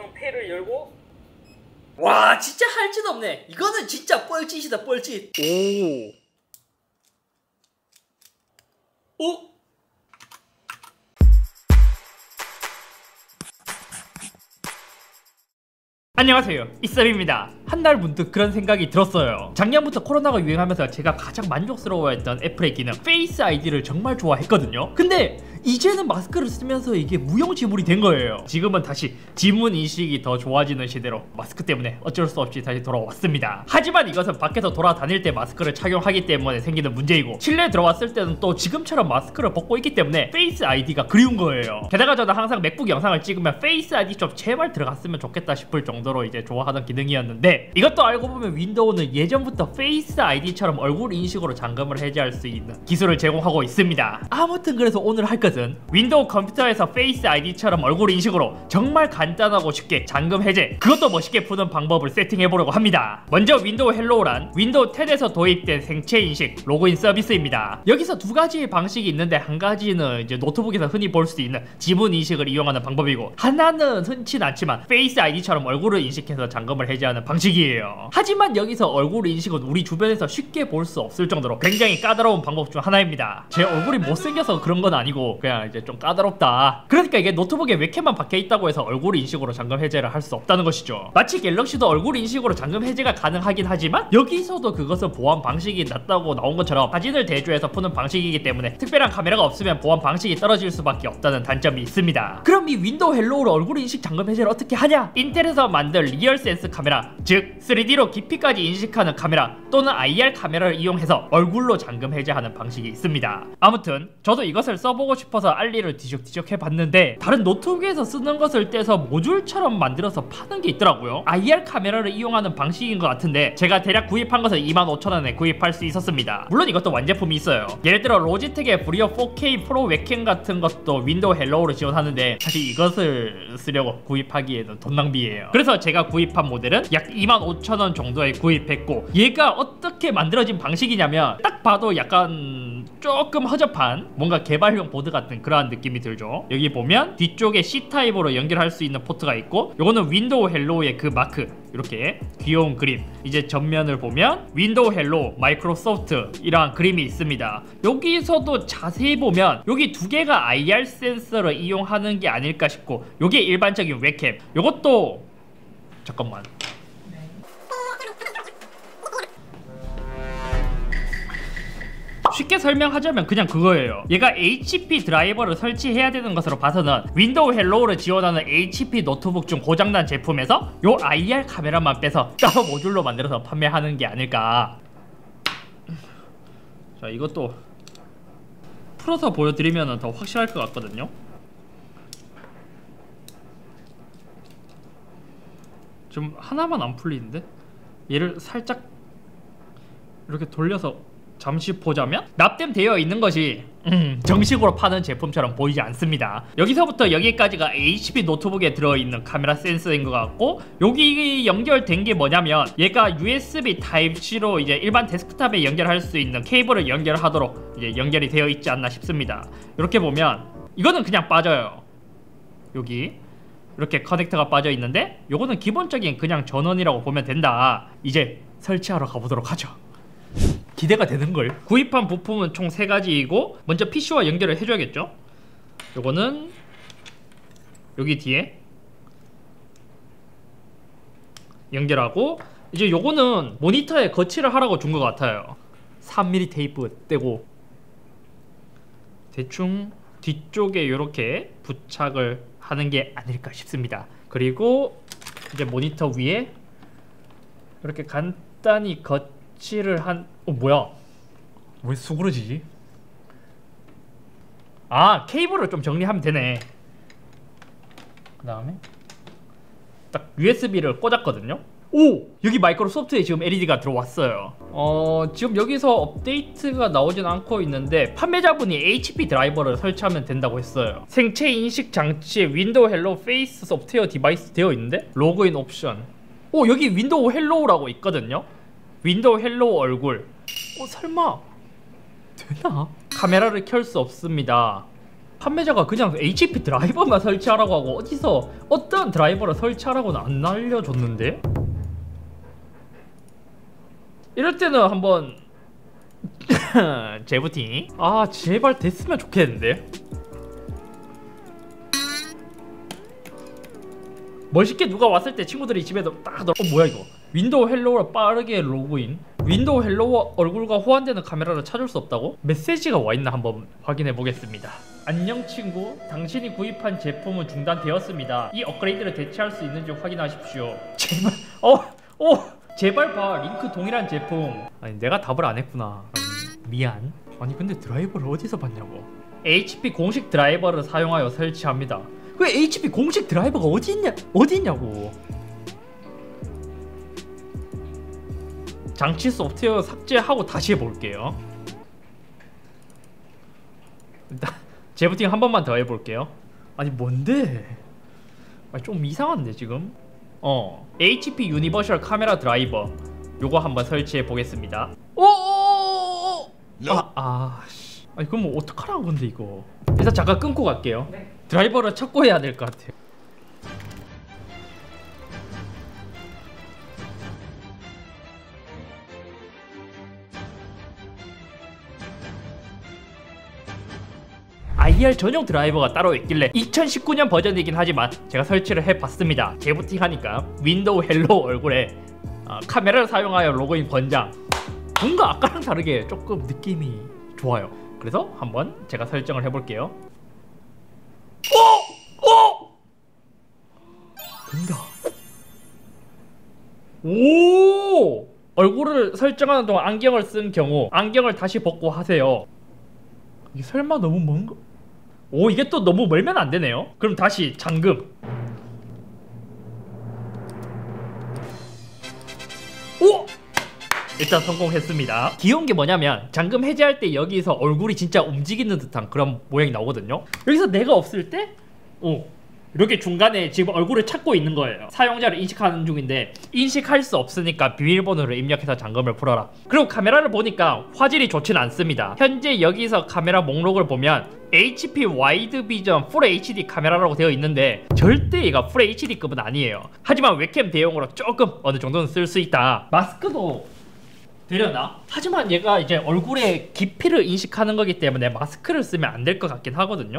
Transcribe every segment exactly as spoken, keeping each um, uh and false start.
계정 폐를 열고. 와 진짜 할 짓 없네. 이거는 진짜 뻘짓이다 뻘짓. 오. 오? 안녕하세요, 이쌤입니다. 한 달 문득 그런 생각이 들었어요. 작년부터 코로나가 유행하면서 제가 가장 만족스러워했던 애플의 기능 페이스 아이디를 정말 좋아했거든요. 근데 이제는 마스크를 쓰면서 이게 무용지물이 된 거예요. 지금은 다시 지문 인식이 더 좋아지는 시대로 마스크 때문에 어쩔 수 없이 다시 돌아왔습니다. 하지만 이것은 밖에서 돌아다닐 때 마스크를 착용하기 때문에 생기는 문제이고, 실내에 들어왔을 때는 또 지금처럼 마스크를 벗고 있기 때문에 페이스 아이디가 그리운 거예요. 게다가 저는 항상 맥북 영상을 찍으면 페이스 아이디 좀 제발 들어갔으면 좋겠다 싶을 정도로 이제 좋아하던 기능이었는데, 이것도 알고 보면 윈도우는 예전부터 페이스 아이디처럼 얼굴 인식으로 잠금을 해제할 수 있는 기술을 제공하고 있습니다. 아무튼 그래서 오늘 할 것은 윈도우 컴퓨터에서 페이스 아이디처럼 얼굴 인식으로 정말 간단하고 쉽게 잠금 해제, 그것도 멋있게 푸는 방법을 세팅해보려고 합니다. 먼저 윈도우 헬로우란 윈도우 텐에서 도입된 생체 인식 로그인 서비스입니다. 여기서 두 가지의 방식이 있는데, 한 가지는 이제 노트북에서 흔히 볼 수 있는 지문 인식을 이용하는 방법이고, 하나는 흔치 않지만 페이스 아이디처럼 얼굴을 인식해서 잠금을 해제하는 방식이에요. 하지만 여기서 얼굴 인식은 우리 주변에서 쉽게 볼 수 없을 정도로 굉장히 까다로운 방법 중 하나입니다. 제 얼굴이 못생겨서 그런 건 아니고 그냥 이제 좀 까다롭다. 그러니까 이게 노트북에 웹캠만 박혀 있다고 해서 얼굴 인식으로 잠금 해제를 할 수 없다는 것이죠. 마치 갤럭시도 얼굴 인식으로 잠금 해제가 가능하긴 하지만 여기서도 그것은 보안 방식이 낮다고 나온 것처럼 사진을 대조해서 푸는 방식이기 때문에 특별한 카메라가 없으면 보안 방식이 떨어질 수밖에 없다는 단점이 있습니다. 그럼 이 윈도우 헬로우로 얼굴 인식 잠금 해제를 어떻게 하냐? 인텔에서 만든 리얼 센스 카메라, 즉 쓰리디로 깊이까지 인식하는 카메라 또는 아이알 카메라를 이용해서 얼굴로 잠금 해제하는 방식이 있습니다. 아무튼 저도 이것을 써보고 싶어서 알리를 뒤적뒤적 해봤는데, 다른 노트북에서 쓰는 것을 떼서 모듈처럼 만들어서 파는 게 있더라고요. 아이알 카메라를 이용하는 방식인 것 같은데, 제가 대략 구입한 것은 이만 오천 원에 구입할 수 있었습니다. 물론 이것도 완제품이 있어요. 예를 들어 로지텍의 브리어 포케이 프로 웹캠 같은 것도 윈도우 헬로우를 지원하는데, 사실 이것을 쓰려고 구입하기에는 돈 낭비예요. 그래서 제가 구입한 모델은 약 이만 오천 원 정도에 구입했고, 얘가 어떻게 만들어진 방식이냐면 딱 봐도 약간 조금 허접한 뭔가 개발용 보드 같은 그러한 느낌이 들죠. 여기 보면 뒤쪽에 C타입으로 연결할 수 있는 포트가 있고, 요거는 윈도우 헬로우의 그 마크, 이렇게 귀여운 그림. 이제 전면을 보면 윈도우 헬로우 마이크로소프트 이러한 그림이 있습니다. 여기서도 자세히 보면 여기 두 개가 아이알 센서를 이용하는 게 아닐까 싶고, 요게 일반적인 웹캠. 요것도 잠깐만, 쉽게 설명하자면 그냥 그거예요. 얘가 에이치피 드라이버를 설치해야 되는 것으로 봐서는 윈도우 헬로우를 지원하는 에이치피 노트북 중 고장난 제품에서 요 아이알 카메라만 빼서 따로 모듈로 만들어서 판매하는 게 아닐까. 자, 이것도 풀어서 보여드리면 더 확실할 것 같거든요. 좀 하나만 안 풀리는데? 얘를 살짝 이렇게 돌려서 잠시 보자면 납땜 되어 있는 것이 음, 정식으로 파는 제품처럼 보이지 않습니다. 여기서부터 여기까지가 에이치피 노트북에 들어있는 카메라 센서인 것 같고, 여기 연결된 게 뭐냐면 얘가 유에스비 타입씨로 이제 일반 데스크탑에 연결할 수 있는 케이블을 연결하도록 이제 연결이 되어 있지 않나 싶습니다. 이렇게 보면 이거는 그냥 빠져요. 여기 이렇게 커넥터가 빠져 있는데, 요거는 기본적인 그냥 전원이라고 보면 된다. 이제 설치하러 가보도록 하죠. 기대가 되는걸. 구입한 부품은 총 세 가지이고, 먼저 피씨와 연결을 해줘야겠죠. 요거는 여기 뒤에 연결하고, 이제 요거는 모니터에 거치를 하라고 준 것 같아요. 삼 밀리미터 테이프 떼고 대충 뒤쪽에 이렇게 부착을 하는 게 아닐까 싶습니다. 그리고 이제 모니터 위에 이렇게 간단히 거치를 한... 어 뭐야, 왜 수그러지지? 아, 케이블을 좀 정리하면 되네. 그 다음에 딱 유에스비를 꽂았거든요. 오! 여기 마이크로소프트에 지금 엘이디가 들어왔어요. 어... 지금 여기서 업데이트가 나오진 않고 있는데, 판매자분이 에이치피 드라이버를 설치하면 된다고 했어요. 생체 인식 장치에 윈도우 헬로우 페이스 소프트웨어 디바이스 되어 있는데, 로그인 옵션. 오! 여기 윈도우 헬로우라고 있거든요. 윈도우 헬로우 얼굴. 어 설마 되나? 카메라를 켤 수 없습니다. 판매자가 그냥 에이치피 드라이버만 설치하라고 하고 어디서 어떤 드라이버를 설치하라고는 안 알려줬는데? 이럴 때는 한번 재부팅. 아 제발 됐으면 좋겠는데. 멋있게 누가 왔을 때 친구들이 집에도 딱 넣어. 어 뭐야 이거. 윈도우 헬로우를 빠르게 로그인. 윈도우 헬로우 얼굴과 호환되는 카메라를 찾을 수 없다고? 메시지가 와있나 한번 확인해 보겠습니다. 안녕 친구, 당신이 구입한 제품은 중단되었습니다. 이 업그레이드를 대체할 수 있는지 확인하십시오. 제발 어! 어! 제발 봐. 링크 동일한 제품. 아니 내가 답을 안 했구나. 아니, 미안. 아니 근데 드라이버를 어디서 봤냐고. 에이치피 공식 드라이버를 사용하여 설치합니다. 왜 에이치피 공식 드라이버가 어디 있냐? 어디 있냐고. 장치 소프트웨어 삭제하고 다시 해볼게요. 일단 재부팅 한 번만 더 해볼게요. 아니 뭔데? 아니, 좀 이상한데 지금? 어 에이치피 유니버셜 카메라 드라이버 요거 한번 설치해 보겠습니다. 오오오오오! 아, 아, 씨. 아니 그럼 뭐 어떡하라는 건데 이거. 일단 잠깐 끊고 갈게요. 네. 드라이버를 찾고 해야 될 것 같아요. 아이알 전용 드라이버가 따로 있길래 이천십구 년 버전이긴 하지만 제가 설치를 해봤습니다. 재부팅 하니까 윈도우 헬로우 얼굴에 어, 카메라를 사용하여 로그인 권장. 뭔가 아까랑 다르게 조금 느낌이 좋아요. 그래서 한번 제가 설정을 해볼게요. 오! 오! 된다. 오! 얼굴을 설정하는 동안 안경을 쓴 경우 안경을 다시 벗고 하세요. 이게 설마 너무 먼 거? 오 이게 또 너무 멀면 안 되네요. 그럼 다시 잠금. 오! 일단 성공했습니다. 귀여운 게 뭐냐면 잠금 해제할 때 여기서 얼굴이 진짜 움직이는 듯한 그런 모양이 나오거든요. 여기서 내가 없을 때 오 이렇게 중간에 지금 얼굴을 찾고 있는 거예요. 사용자를 인식하는 중인데 인식할 수 없으니까 비밀번호를 입력해서 잠금을 풀어라. 그리고 카메라를 보니까 화질이 좋진 않습니다. 현재 여기서 카메라 목록을 보면 에이치피 와이드 비전 풀 에이치디 카메라라고 되어 있는데 절대 얘가 풀 에이치디급은 아니에요. 하지만 웹캠 대용으로 조금 어느 정도는 쓸 수 있다. 마스크도 되려나? 하지만 얘가 이제 얼굴의 깊이를 인식하는 거기 때문에 마스크를 쓰면 안 될 것 같긴 하거든요.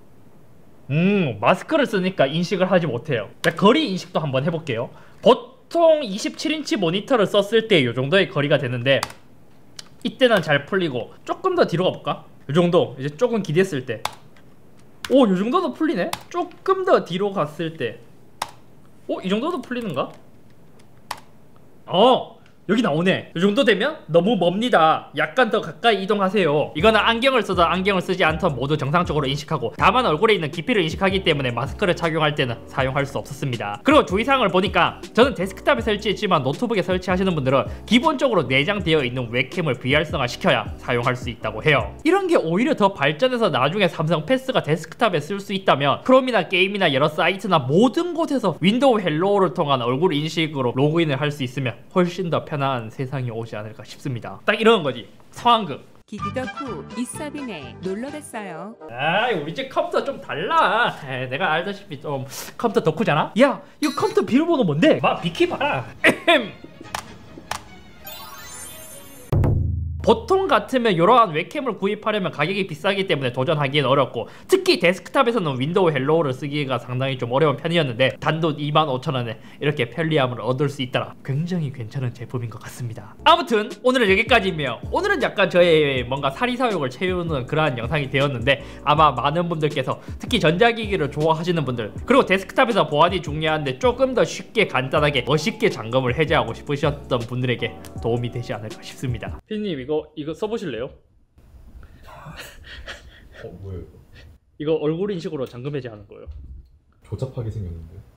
음 마스크를 쓰니까 인식을 하지 못해요. 거리 인식도 한번 해볼게요. 보통 이십칠 인치 모니터를 썼을 때 이 정도의 거리가 되는데 이때는 잘 풀리고 조금 더 뒤로 가볼까? 이 정도 이제 조금 기댔을 때 오 이 정도도 풀리네? 조금 더 뒤로 갔을 때 오 이 정도도 풀리는가? 어 여기 나오네. 이 정도 되면 너무 멉니다. 약간 더 가까이 이동하세요. 이거는 안경을 써도 안경을 쓰지 않던 모두 정상적으로 인식하고 다만 얼굴에 있는 깊이를 인식하기 때문에 마스크를 착용할 때는 사용할 수 없었습니다. 그리고 주의사항을 보니까 저는 데스크탑에 설치했지만 노트북에 설치하시는 분들은 기본적으로 내장되어 있는 웹캠을 브이알성화 시켜야 사용할 수 있다고 해요. 이런 게 오히려 더 발전해서 나중에 삼성 패스가 데스크탑에 쓸 수 있다면 크롬이나 게임이나 여러 사이트나 모든 곳에서 윈도우 헬로우를 통한 얼굴 인식으로 로그인을 할 수 있으면 훨씬 더 편합니다. 편한 세상이 오지 않을까 싶습니다. 딱 이러는 거지. 상황극. 기기덕후 이서빈에 놀러갔어요. 아 우리 집 컴퓨터 좀 달라. 에이, 내가 알다시피 좀 컴퓨터 덕후잖아. 야 이거 컴퓨터 비밀번호 뭔데? 막 비키 봐라. 보통 같으면 이러한 웹캠을 구입하려면 가격이 비싸기 때문에 도전하기엔 어렵고 특히 데스크탑에서는 윈도우 헬로우를 쓰기가 상당히 좀 어려운 편이었는데 단돈 이만 오천 원에 이렇게 편리함을 얻을 수 있더라. 굉장히 괜찮은 제품인 것 같습니다. 아무튼 오늘은 여기까지이며 오늘은 약간 저의 뭔가 사리사욕을 채우는 그러한 영상이 되었는데 아마 많은 분들께서 특히 전자기기를 좋아하시는 분들 그리고 데스크탑에서 보안이 중요한데 조금 더 쉽게 간단하게 멋있게 잠금을 해제하고 싶으셨던 분들에게 도움이 되지 않을까 싶습니다. 피디님 이거 이거 써보실래요? 어 뭐예요 이거? 이거 얼굴 인식으로 잠금 해제하는 거예요. 조잡하게 생겼는데.